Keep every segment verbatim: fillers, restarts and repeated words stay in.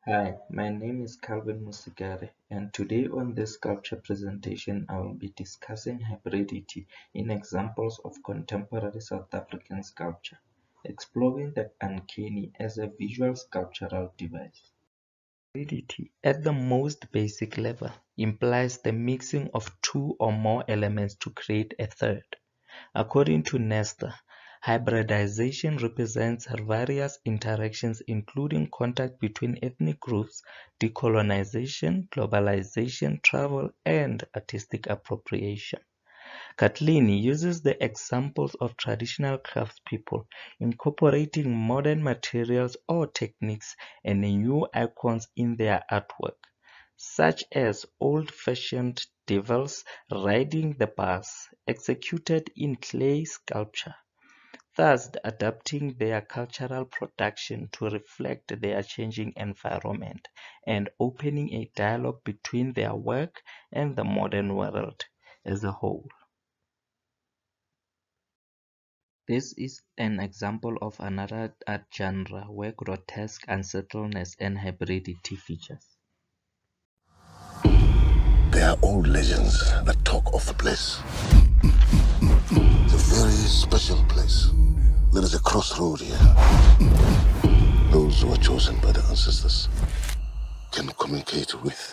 Hi, my name is Calvin Musigare, and today on this sculpture presentation I will be discussing hybridity in examples of contemporary South African sculpture, exploring the uncanny as a visual sculptural device. Hybridity, at the most basic level, implies the mixing of two or more elements to create a third. According to Nestor, hybridization represents various interactions including contact between ethnic groups, decolonization, globalization, travel, and artistic appropriation. Catlini uses the examples of traditional craftspeople incorporating modern materials or techniques and new icons in their artwork, such as old-fashioned devils riding the bus executed in clay sculpture, thus adapting their cultural production to reflect their changing environment and opening a dialogue between their work and the modern world as a whole. This is an example of another art genre where grotesque unsettledness and hybridity features. There are old legends that talk of the place. It's a very special place. There is a crossroad here. Those who are chosen by the ancestors can communicate with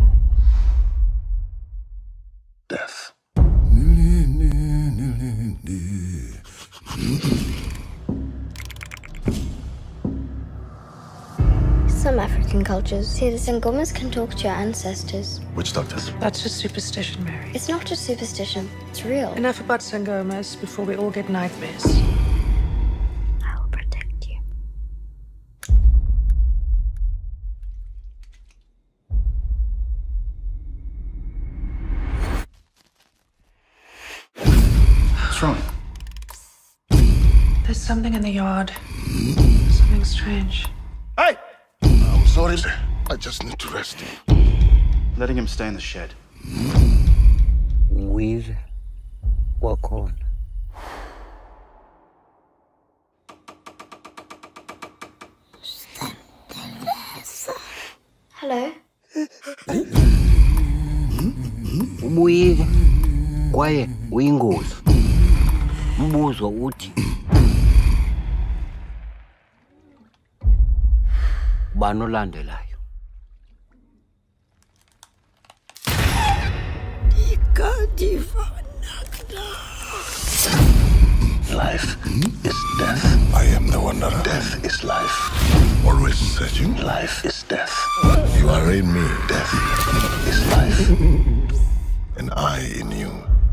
death. Some African cultures say the Sangomas can talk to your ancestors. Witch doctors. That's just superstition, Mary. It's not just superstition, it's real. Enough about Sangomas before we all get nightmares. I will protect you. What's wrong? There's something in the yard. Something strange. Hey! I'm sorry, sir. I just need to rest. Letting him stay in the shed. With walk on. Hello? Ubuyile kwaye uyingozi. Umbuzo uthi ubani olandelayo? Life is death. I am the wanderer. Death is life. Always searching. Life is death. You are in me. Death is life. And I in you.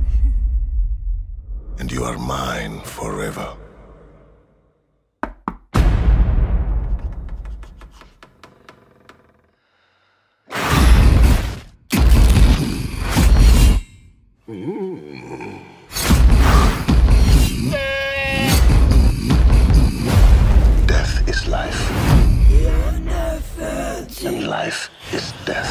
And you are mine forever. Death is life. And life is death.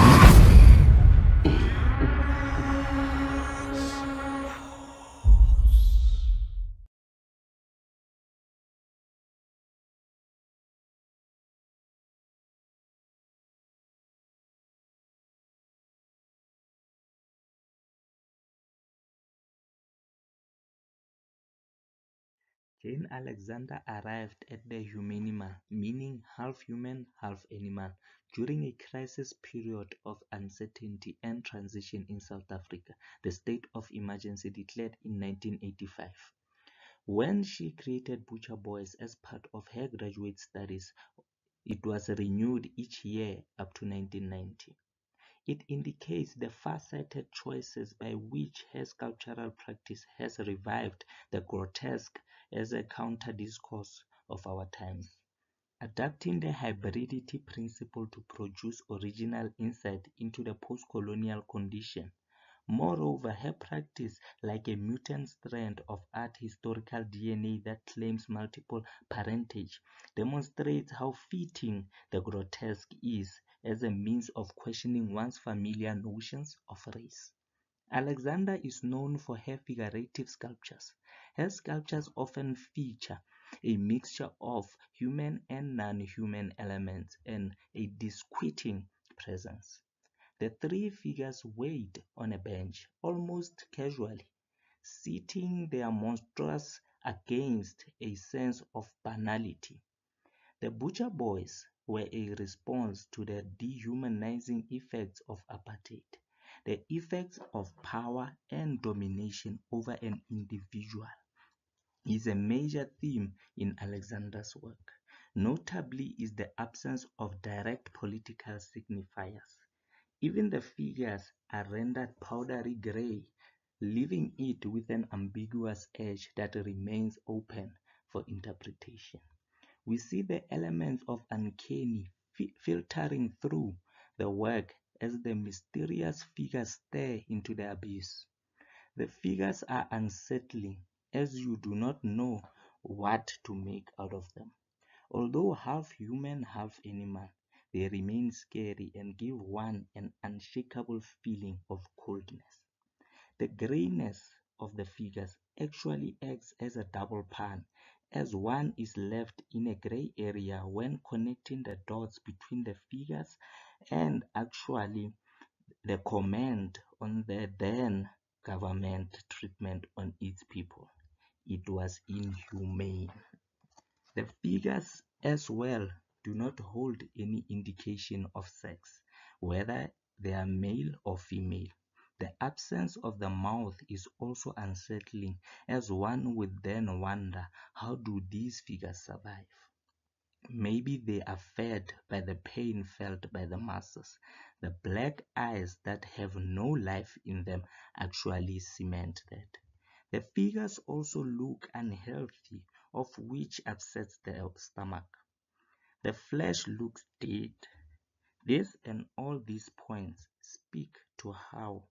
Jane Alexander arrived at the Humanimal, meaning half human, half animal, during a crisis period of uncertainty and transition in South Africa, the state of emergency declared in nineteen eighty-five. When she created Butcher Boys as part of her graduate studies, it was renewed each year up to nineteen ninety. It indicates the far-sighted choices by which her sculptural practice has revived the grotesque as a counter-discourse of our times, adapting the hybridity principle to produce original insight into the post-colonial condition. Moreover, her practice, like a mutant strand of art historical D N A that claims multiple parentage, demonstrates how fitting the grotesque is as a means of questioning one's familiar notions of race. Alexander is known for her figurative sculptures. Her sculptures often feature a mixture of human and non-human elements, and a disquieting presence. The three figures wait on a bench, almost casually, sitting there monstrous against a sense of banality. The Butcher Boys were a response to the dehumanizing effects of apartheid, the effects of power and domination over an individual is a major theme in Alexander's work. Notably is the absence of direct political signifiers. Even the figures are rendered powdery gray, leaving it with an ambiguous edge that remains open for interpretation. We see the elements of uncanny fi- filtering through the work as the mysterious figures stare into the abyss. The figures are unsettling as you do not know what to make out of them. Although half human, half animal, they remain scary and give one an unshakable feeling of coldness. The grayness of the figures actually acts as a double pun, as one is left in a gray area when connecting the dots between the figures and actually the comment on the then government treatment on its people. It was inhumane. The figures as well do not hold any indication of sex, whether they are male or female. The absence of the mouth is also unsettling, as one would then wonder, how do these figures survive? Maybe they are fed by the pain felt by the masses. The black eyes that have no life in them actually cement that. The figures also look unhealthy, of which upsets the stomach. The flesh looks dead. This and all these points speak to how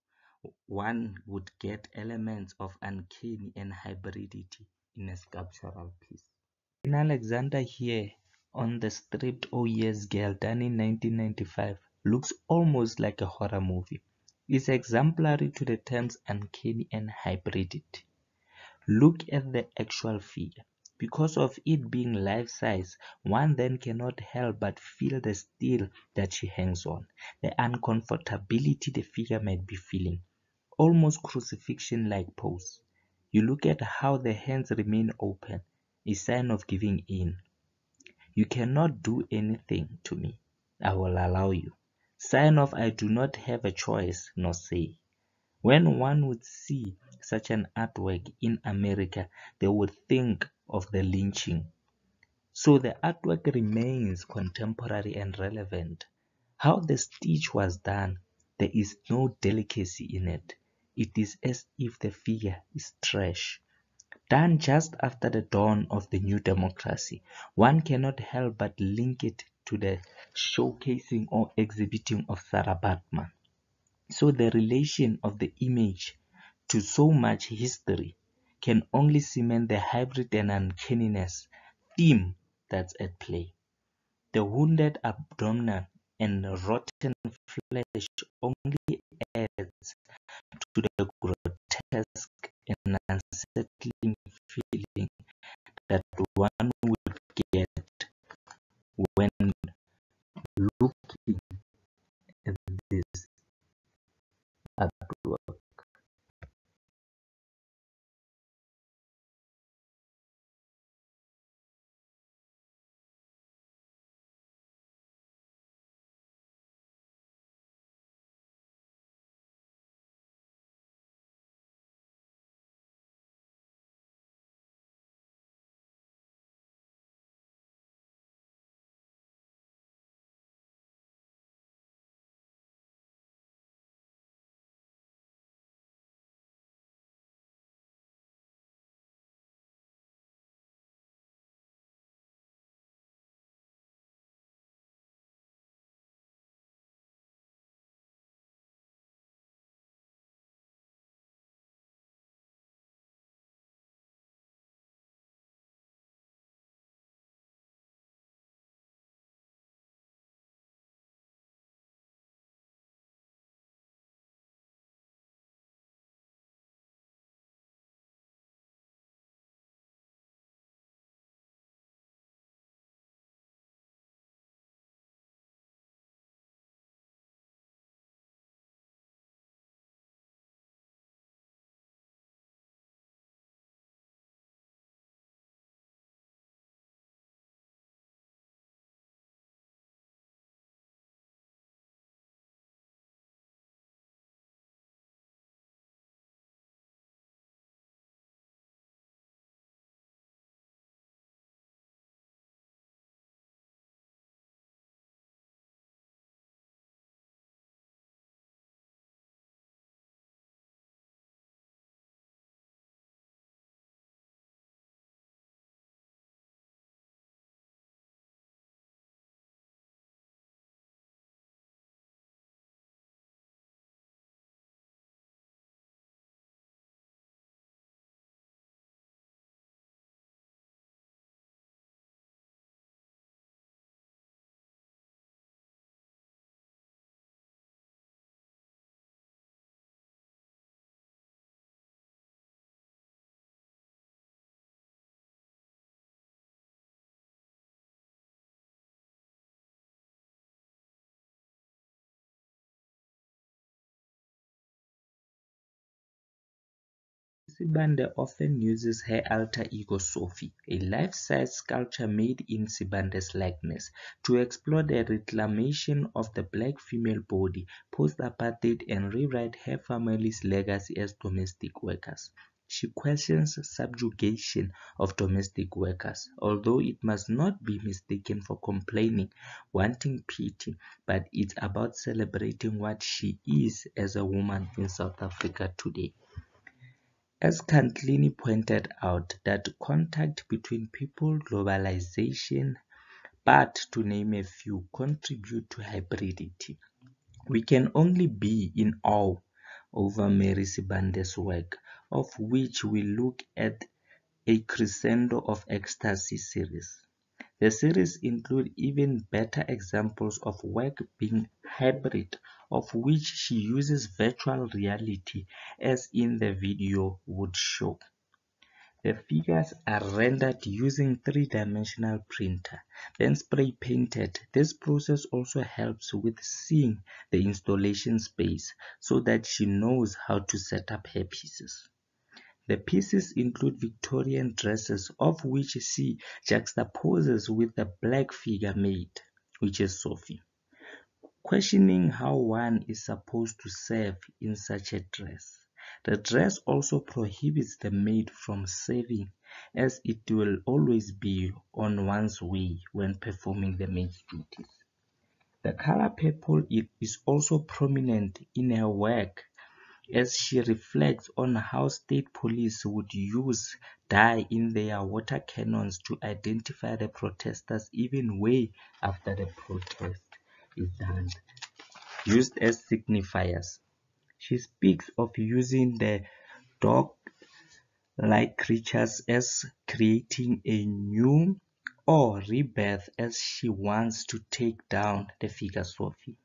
one would get elements of uncanny and hybridity in a sculptural piece. In Alexander here on the stripped Oh Yes Girl done in nineteen ninety-five looks almost like a horror movie. It's exemplary to the terms uncanny and hybridity. Look at the actual figure. Because of it being life-size, one then cannot help but feel the steel that she hangs on, the uncomfortability the figure might be feeling, almost crucifixion-like pose. You look at how the hands remain open, a sign of giving in. You cannot do anything to me. I will allow you. Sign of I do not have a choice nor say. When one would see such an artwork in America, they would think of the lynching. So the artwork remains contemporary and relevant. How the stitch was done, there is no delicacy in it. It is as if the figure is trash. Done just after the dawn of the new democracy, one cannot help but link it to the showcasing or exhibiting of Sarah Baartman. So the relation of the image to so much history can only cement the hybrid and uncanniness theme that's at play. The wounded abdomen and rotten flesh only adds to the grotesque and unsettling feeling that one would get when looking at this artwork. Sibande often uses her alter ego Sophie, a life-size sculpture made in Sibande's likeness, to explore the reclamation of the black female body post-apartheid and rewrite her family's legacy as domestic workers. She questions subjugation of domestic workers, although it must not be mistaken for complaining, wanting pity, but it's about celebrating what she is as a woman in South Africa today. As Kantlini pointed out, that contact between people, globalization, but to name a few, contribute to hybridity. We can only be in awe over Mary Sibande's work, of which we look at a crescendo of ecstasy series. The series include even better examples of work being hybrid, of which she uses virtual reality, as in the video would show. The figures are rendered using three-dimensional printer, then spray painted. This process also helps with seeing the installation space so that she knows how to set up her pieces. The pieces include Victorian dresses, of which she juxtaposes with the black figure maid, which is Sophie, questioning how one is supposed to serve in such a dress. The dress also prohibits the maid from serving, as it will always be on one's way when performing the maid's duties. The color purple is also prominent in her work, as she reflects on how state police would use dye in their water cannons to identify the protesters even way after the protest is done, used as signifiers. She speaks of using the dog-like creatures as creating a new or rebirth, as she wants to take down the figure Sophie.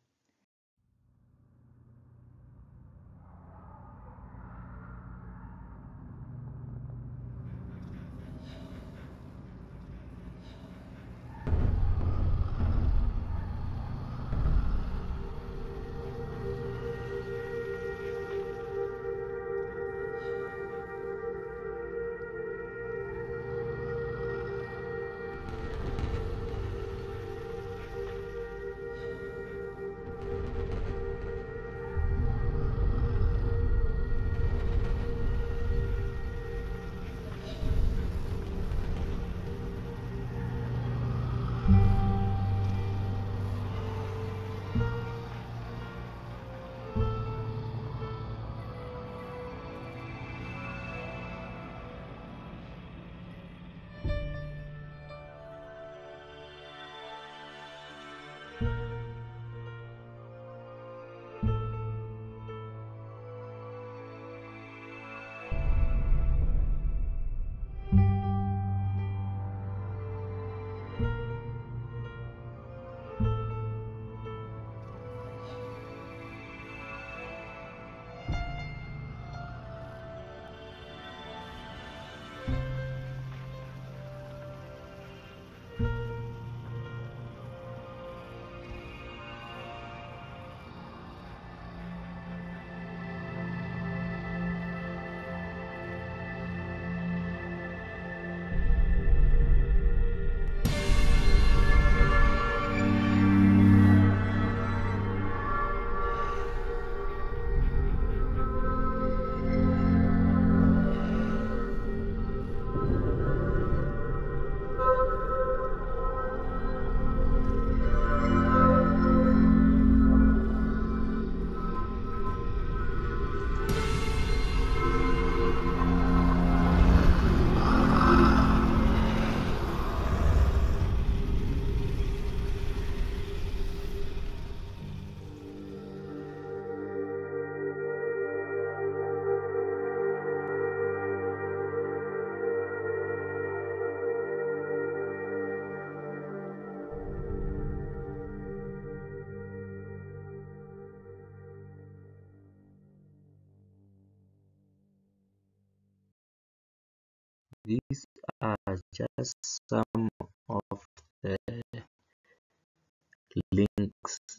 These are just some of the links